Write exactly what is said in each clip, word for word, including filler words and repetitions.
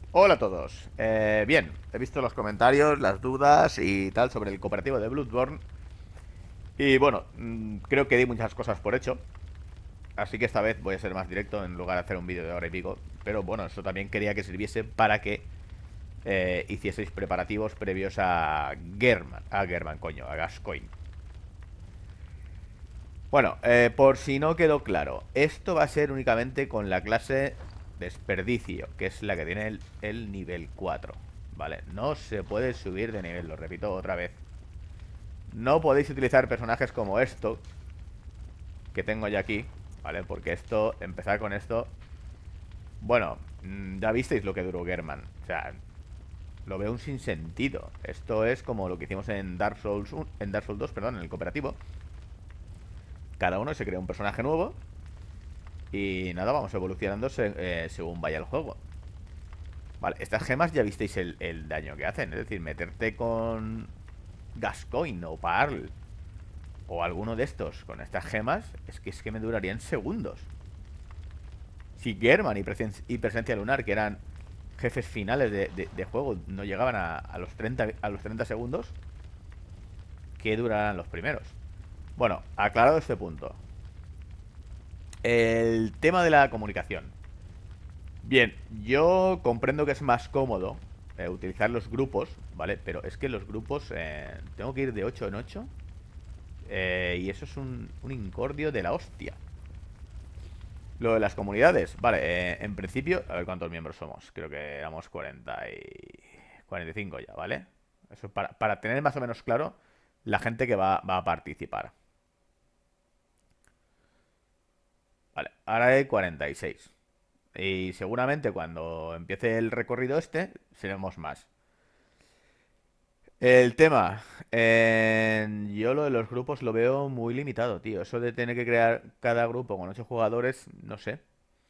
Hola a todos. Eh, bien, he visto los comentarios, las dudas y tal sobre el cooperativo de Bloodborne. Y bueno, mm, creo que di muchas cosas por hecho. Así que esta vez voy a ser más directo en lugar de hacer un vídeo de hora y pico. Pero bueno, eso también quería que sirviese para que eh, hicieseis preparativos previos a German. A German, coño, a Gascoigne. Bueno, eh, por si no quedó claro, esto va a ser únicamente con la clase Desperdicio, que es la que tiene el, el nivel cuatro. Vale, no se puede subir de nivel, lo repito otra vez. No podéis utilizar personajes como esto, que tengo ya aquí, ¿vale? Porque esto, empezar con esto... Bueno, mm, ya visteis lo que duró German. O sea, lo veo un sinsentido. Esto es como lo que hicimos en Dark Souls uno, en Dark Souls dos, perdón, en el cooperativo. Cada uno se crea un personaje nuevo y nada, vamos evolucionando se- eh, según vaya el juego. Vale, estas gemas ya visteis el, el daño que hacen. Es decir, meterte con Gascoigne o Parl o alguno de estos con estas gemas, es que es que me durarían segundos. Si German y, Presen- y Presencia Lunar, que eran jefes finales de, de- de juego, no llegaban a, a los treinta, a los treinta segundos, ¿qué durarán los primeros? Bueno, aclarado este punto. El tema de la comunicación. Bien, yo comprendo que es más cómodo eh, utilizar los grupos, ¿vale? Pero es que los grupos eh, tengo que ir de ocho en ocho eh, y eso es un, un incordio de la hostia. Lo de las comunidades, vale, eh, en principio, a ver cuántos miembros somos. Creo que éramos cuarenta y... cuarenta y cinco ya, ¿vale? Eso para, para tener más o menos claro la gente que va, va a participar. Vale, ahora hay cuarenta y seis. Y seguramente cuando empiece el recorrido este, seremos más. El tema, eh, yo lo de los grupos lo veo muy limitado, tío. Eso de tener que crear cada grupo con ocho jugadores, no sé.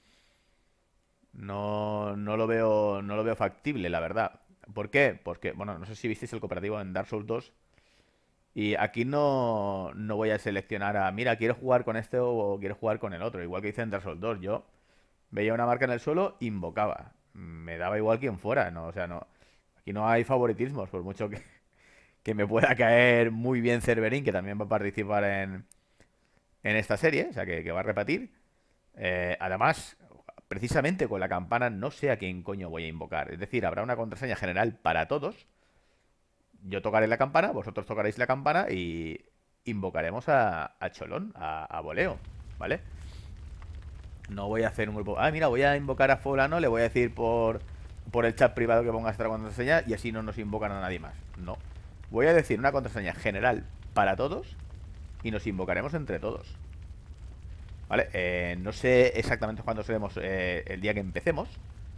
No, no lo veo, no lo veo factible, la verdad. ¿Por qué? Porque, bueno, no sé si visteis el cooperativo en Dark Souls dos. Y aquí no, no voy a seleccionar a, mira, quiero jugar con este o quiero jugar con el otro. Igual que hice en Dark Souls dos. Yo veía una marca en el suelo, invocaba. Me daba igual quién fuera, ¿no? O sea, no. Aquí no hay favoritismos, por mucho que, que me pueda caer muy bien Cerverín, que también va a participar en, en esta serie, o sea, que, que va a repetir. Eh, además, precisamente con la campana no sé a quién coño voy a invocar. Es decir, habrá una contraseña general para todos. Yo tocaré la campana, vosotros tocaréis la campana y invocaremos a, a Cholón, a, a Voleo, ¿vale? No voy a hacer un grupo. Ah, mira, voy a invocar a Fulano, le voy a decir por, por el chat privado que ponga esta contraseña y así no nos invocan a nadie más. No. Voy a decir una contraseña general para todos y nos invocaremos entre todos. ¿Vale? Eh, no sé exactamente cuándo seremos eh, el día que empecemos,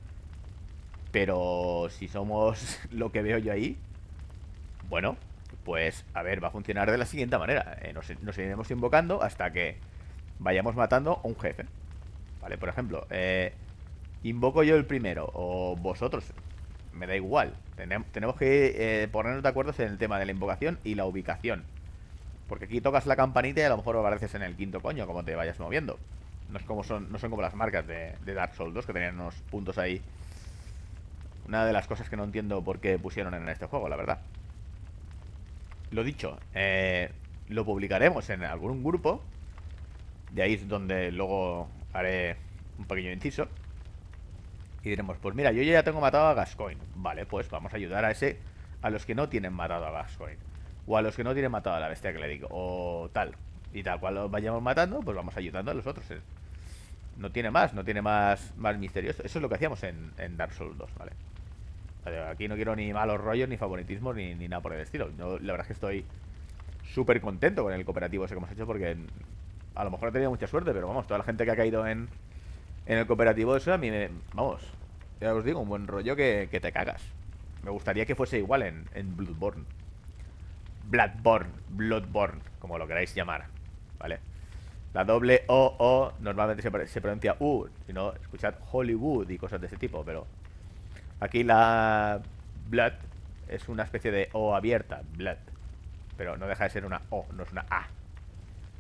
pero si somos lo que veo yo ahí, bueno, pues a ver, va a funcionar de la siguiente manera. Eh, nos, nos iremos invocando hasta que vayamos matando a un jefe. ¿Vale? Por ejemplo, eh, invoco yo el primero o vosotros. Me da igual. Tenem- tenemos que eh, ponernos de acuerdo en el tema de la invocación y la ubicación. Porque aquí tocas la campanita y a lo mejor apareces en el quinto coño, como te vayas moviendo. No, es como son, no son como las marcas de, de Dark Souls dos, que tenían unos puntos ahí. Una de las cosas que no entiendo por qué pusieron en este juego, la verdad. Lo dicho, eh, lo publicaremos en algún grupo. De ahí es donde luego haré un pequeño inciso. Y diremos, pues mira, yo ya tengo matado a Gascoigne. Vale, pues vamos a ayudar a ese, a los que no tienen matado a Gascoigne. O a los que no tienen matado a la bestia que le digo. O tal. Y tal cual los vayamos matando, pues vamos ayudando a los otros. eh. No tiene más, no tiene más, más misterioso. Eso es lo que hacíamos en, en Dark Souls dos, ¿vale? Aquí no quiero ni malos rollos, ni favoritismos, ni, ni nada por el estilo. Yo la verdad es que estoy súper contento con el cooperativo ese que hemos hecho porque a lo mejor he tenido mucha suerte, pero vamos, toda la gente que ha caído en, en el cooperativo eso a mí me... Vamos, ya os digo, un buen rollo que, que te cagas. Me gustaría que fuese igual en, en Bloodborne. Bloodborne, Bloodborne, como lo queráis llamar, ¿vale? La doble O, O, normalmente se, se pronuncia U, si no, escuchad Hollywood y cosas de ese tipo, pero aquí la Blood es una especie de O abierta, Blood, pero no deja de ser una O, no es una A.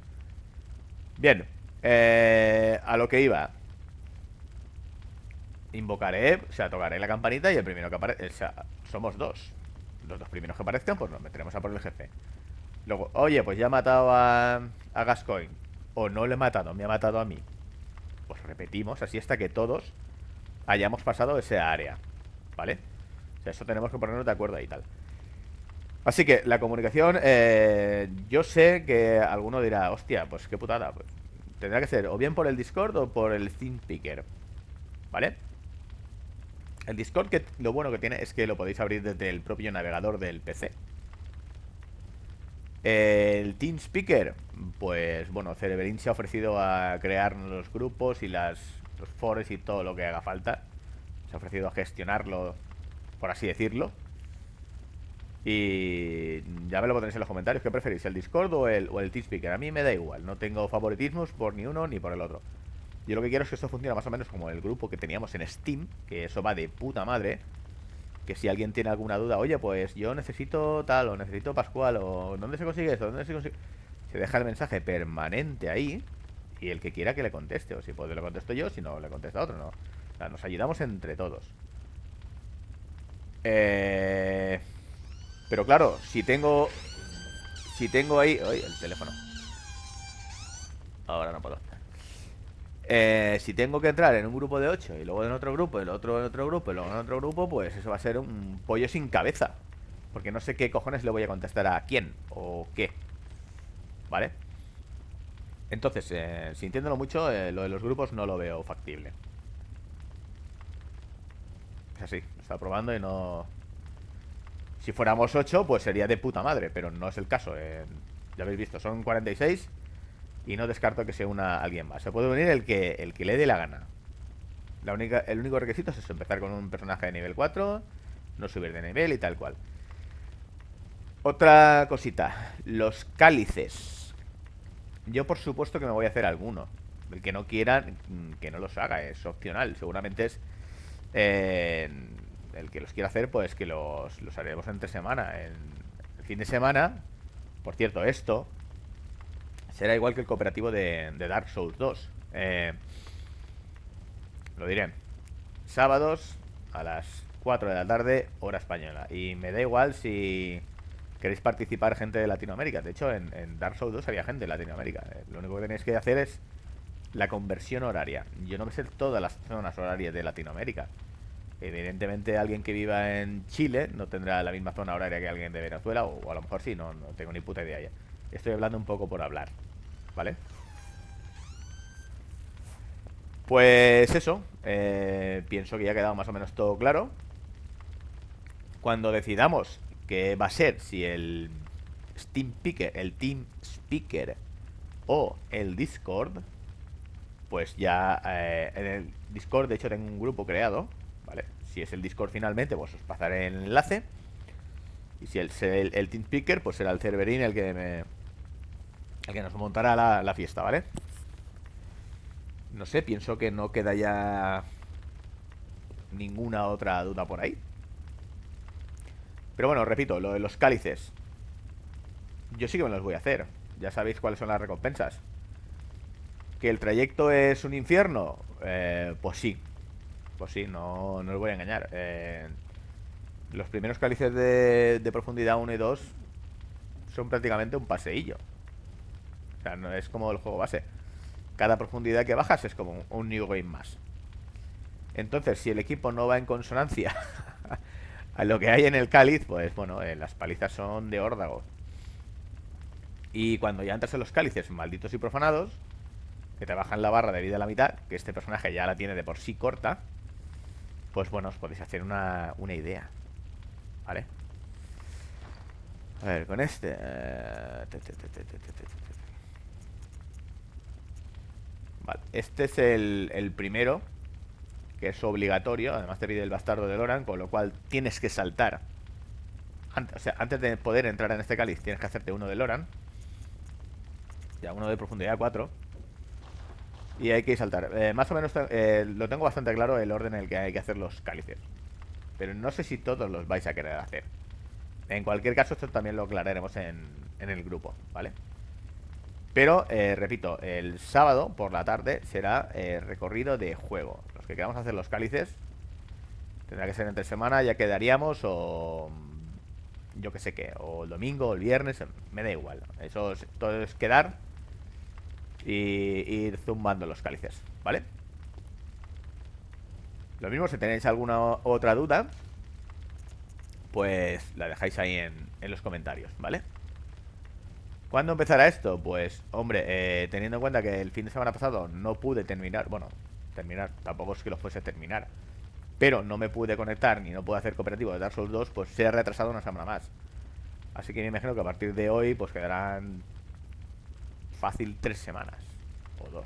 Bien, eh, a lo que iba. invocaré, o sea, tocaré la campanita y el primero que aparezca, o sea, somos dos. Los dos primeros que aparezcan, pues nos meteremos a por el jefe. Luego, oye, pues ya he matado a, a Gascoigne. O no le he matado, me ha matado a mí. Pues repetimos así hasta que todos hayamos pasado esa área. ¿Vale? O sea, eso tenemos que ponernos de acuerdo ahí y tal. Así que la comunicación, eh, yo sé que alguno dirá, hostia, pues qué putada. Pues tendrá que ser o bien por el Discord o por el TeamSpeaker. ¿Vale? El Discord, que lo bueno que tiene es que lo podéis abrir desde el propio navegador del P C. El TeamSpeaker, pues bueno, Cerebrin se ha ofrecido a crear los grupos y las, los foros y todo lo que haga falta. Se ha ofrecido a gestionarlo, por así decirlo. Y ya me lo ponéis en los comentarios. ¿Qué preferís, el Discord o el, o el TeamSpeaker? A mí me da igual, no tengo favoritismos por ni uno ni por el otro. Yo lo que quiero es que esto funcione más o menos como el grupo que teníamos en Steam, que eso va de puta madre. Que si alguien tiene alguna duda, oye, pues yo necesito tal, o necesito Pascual, o ¿dónde se consigue esto? ¿Dónde se consigue? Se deja el mensaje permanente ahí. Y el que quiera que le conteste, o si puede le contesto yo, si no le contesta otro, no. O sea, nos ayudamos entre todos. Eh... Pero claro, si tengo... Si tengo ahí... Uy, el teléfono. Ahora no puedo. Eh, si tengo que entrar en un grupo de ocho y luego en otro grupo, el otro en otro grupo y luego en otro grupo, pues eso va a ser un pollo sin cabeza. Porque no sé qué cojones le voy a contestar a quién o qué. ¿Vale? Entonces, eh, sintiéndolo mucho, eh, lo de los grupos no lo veo factible. Es así, lo está probando y no... Si fuéramos ocho, pues sería de puta madre, pero no es el caso. eh, Ya habéis visto, son cuarenta y seis y no descarto que se una alguien más. Se puede unir el que, el que le dé la gana. La única, el único requisito es eso, empezar con un personaje de nivel cuatro, no subir de nivel y tal cual. Otra cosita, los cálices. Yo por supuesto que me voy a hacer alguno. El que no quiera, que no los haga, es opcional. Seguramente es eh, el que los quiera hacer, pues que los, los haremos entre semana. En el fin de semana, por cierto, esto será igual que el cooperativo de, de Dark Souls dos. Eh, lo diré. Sábados a las cuatro de la tarde, hora española. Y me da igual si queréis participar gente de Latinoamérica. De hecho, en, en Dark Souls dos había gente de Latinoamérica. Eh, Lo único que tenéis que hacer es la conversión horaria. Yo no me sé todas las zonas horarias de Latinoamérica. Evidentemente alguien que viva en Chile no tendrá la misma zona horaria que alguien de Venezuela, o, o a lo mejor sí, no, no tengo ni puta idea ya. Estoy hablando un poco por hablar, ¿vale? Pues eso, eh, pienso que ya ha quedado más o menos todo claro. Cuando decidamos qué va a ser, si el Steam Speaker, el Team Speaker o el Discord, pues ya eh, en el Discord, de hecho, tengo un grupo creado, ¿vale? Si es el Discord finalmente, pues os pasaré el enlace. Y si el, el, el Team Speaker, pues será el Cerverín el que me, el que nos montará la, la fiesta, ¿vale? No sé, pienso que no queda ya ninguna otra duda por ahí. Pero bueno, repito, lo de los cálices, yo sí que me los voy a hacer. Ya sabéis cuáles son las recompensas. ¿Que el trayecto es un infierno? Eh, pues sí. Pues sí, no, no os voy a engañar. Eh, los primeros cálices de, de profundidad uno y dos son prácticamente un paseillo. O sea, no es como el juego base. Cada profundidad que bajas es como un new game más. Entonces, si el equipo no va en consonancia a lo que hay en el cáliz, pues bueno, eh, las palizas son de órdago. Y cuando ya entras en los cálices malditos y profanados, que te bajan la barra de vida a la mitad, que este personaje ya la tiene de por sí corta, pues bueno, os podéis hacer una, una idea. ¿Vale? A ver, con este... eh, te, te, te, te, te, te, te, te. Vale, este es el, el primero, que es obligatorio. Además te pide el bastardo de Loran, con lo cual tienes que saltar. Antes, o sea, antes de poder entrar en este cáliz, tienes que hacerte uno de Loran. Ya, uno de profundidad cuatro. Y hay que saltar. Eh, más o menos eh, lo tengo bastante claro el orden en el que hay que hacer los cálices. Pero no sé si todos los vais a querer hacer. En cualquier caso, esto también lo aclararemos en, en el grupo, ¿vale? Pero, eh, repito, el sábado por la tarde será eh, recorrido de juego. Los que queramos hacer los cálices tendrá que ser entre semana, ya quedaríamos o yo que sé qué, o el domingo o el viernes, me da igual. Eso es, todo es quedar y ir zumbando los cálices, ¿vale? Lo mismo, si tenéis alguna otra duda, pues la dejáis ahí en, en los comentarios, ¿vale? ¿Cuándo empezará esto? Pues, hombre, eh, teniendo en cuenta que el fin de semana pasado no pude terminar, bueno, terminar, tampoco es que lo fuese a terminar, pero no me pude conectar ni no pude hacer cooperativo de Dark Souls dos, pues se ha retrasado una semana más. Así que me imagino que a partir de hoy, pues quedarán fácil tres semanas o dos.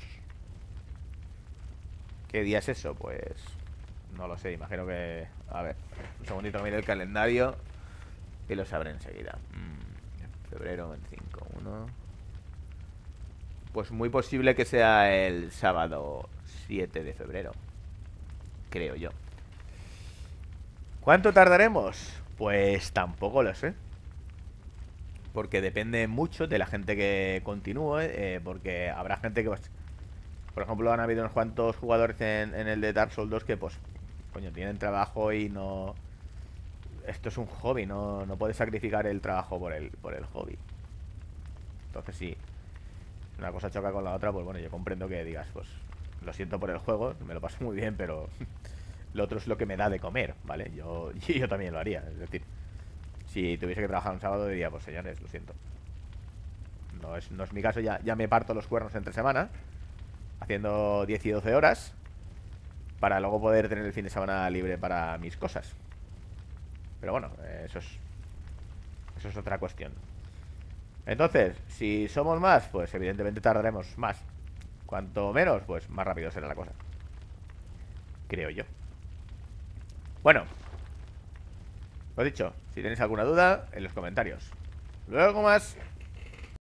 ¿Qué día es eso? Pues no lo sé, imagino que... A ver, un segundito, mire el calendario y lo sabré enseguida. Mm, febrero veinticinco, uno. Pues muy posible que sea el sábado siete de febrero, creo yo. ¿Cuánto tardaremos? Pues tampoco lo sé. Porque depende mucho de la gente que continúe. Eh, porque habrá gente que... Pues, por ejemplo, han habido unos cuantos jugadores en, en el de Dark Souls dos que, pues, coño, tienen trabajo y no... Esto es un hobby, no, no puedes sacrificar el trabajo por el, por el hobby. Entonces, si una cosa choca con la otra, pues bueno, yo comprendo que digas, pues, lo siento por el juego, me lo paso muy bien, pero lo otro es lo que me da de comer, ¿vale? Yo, yo también lo haría, es decir, si tuviese que trabajar un sábado diría, pues señores, lo siento. No es, no es mi caso, ya, ya me parto los cuernos entre semana, haciendo diez y doce horas, para luego poder tener el fin de semana libre para mis cosas. Pero bueno, eso es, eso es otra cuestión. Entonces, si somos más, pues evidentemente tardaremos más. Cuanto menos, pues más rápido será la cosa. Creo yo. Bueno, lo dicho, si tenéis alguna duda, en los comentarios. Luego más.